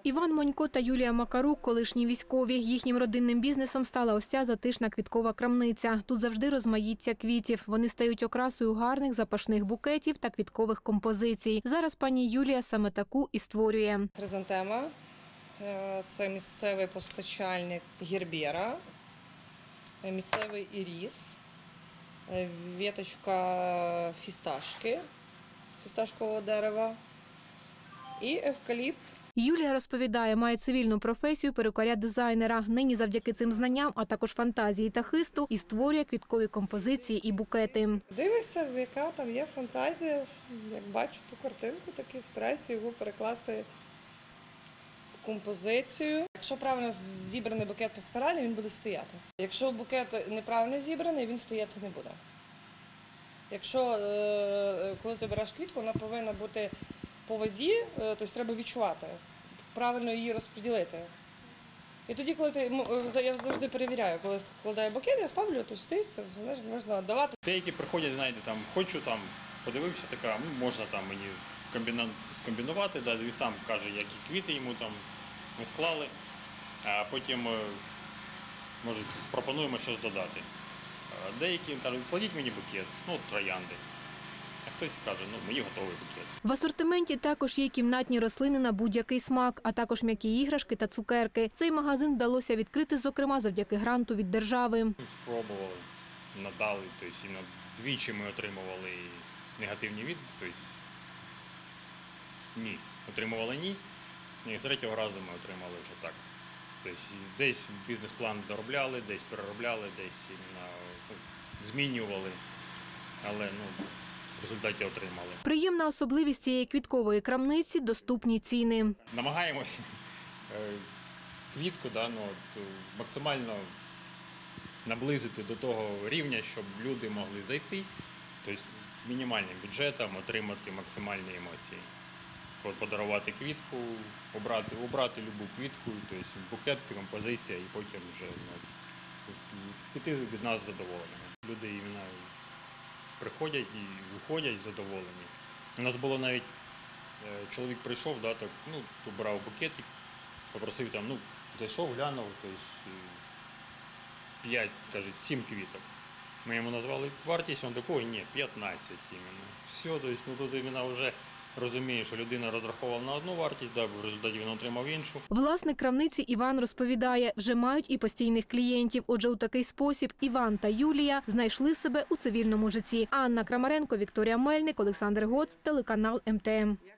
Іван Монько та Юлія Макарук – колишні військові. Їхнім родинним бізнесом стала ось ця затишна квіткова крамниця. Тут завжди розмаїття квітів. Вони стають окрасою гарних запашних букетів та квіткових композицій. Зараз пані Юлія саме таку і створює. Хризантема – це місцевий постачальник гербера, місцевий іріс, віточка фісташки з фісташкового дерева і евкаліпт. Юлія розповідає, має цивільну професію перукаря-дизайнера. Нині завдяки цим знанням, а також фантазії та хисту, і створює квіткові композиції і букети. Дивишся, яка там є фантазія, як бачу ту картинку, такий стрес, його перекласти в композицію. Якщо правильно зібраний букет по спіралі, він буде стояти. Якщо букет неправильно зібраний, він стояти не буде. Якщо, коли ти береш квітку, вона повинна бути по вазі, тобто треба відчувати, правильно її розподілити. І тоді, коли я завжди перевіряю, коли складаю букет, я ставлю, то стоїть, все, можна віддавати. Деякі приходять, знаєте, там, хочу, там, подивився, така, можна там мені скомбінувати, да, він сам каже, які квіти йому там ми склали, а потім, може, пропонуємо щось додати. Деякі кажуть, кладіть мені букет, троянди. А хтось каже, мені готовий букет. В асортименті також є кімнатні рослини на будь-який смак, а також м'які іграшки та цукерки. Цей магазин вдалося відкрити, зокрема, завдяки гранту від держави. Спробували, надали, тобто двічі ми отримували негативні відповіді, тобто ні, отримували ні, і з третього разу ми отримали вже так. Тобто десь бізнес-план доробляли, десь переробляли, десь змінювали, але в результаті отримали. Приємна особливість цієї квіткової крамниці – доступні ціни. Намагаємося квітку максимально наблизити до того рівня, щоб люди могли зайти, тобто з мінімальним бюджетом отримати максимальні емоції. Подарувати квітку, обрати любу квітку, тобто букет, композиція і потім вже піти від нас задоволеними. Люди приходять і виходять задоволені. У нас було навіть, чоловік прийшов, брав букетик, попросив зайшов, глянув, тобто 5, 7 квіток. Ми йому назвали вартість, він такий, ні, 15 іменно. Все, тобто, тут іменно вже розуміє, що людина розраховувала на одну вартість, в результаті він отримав іншу. Власник крамниці Іван розповідає, вже мають і постійних клієнтів. Отже, у такий спосіб Іван та Юлія знайшли себе у цивільному житті. Анна Крамаренко, Вікторія Мельник, Олександр Гоц, телеканал МТМ.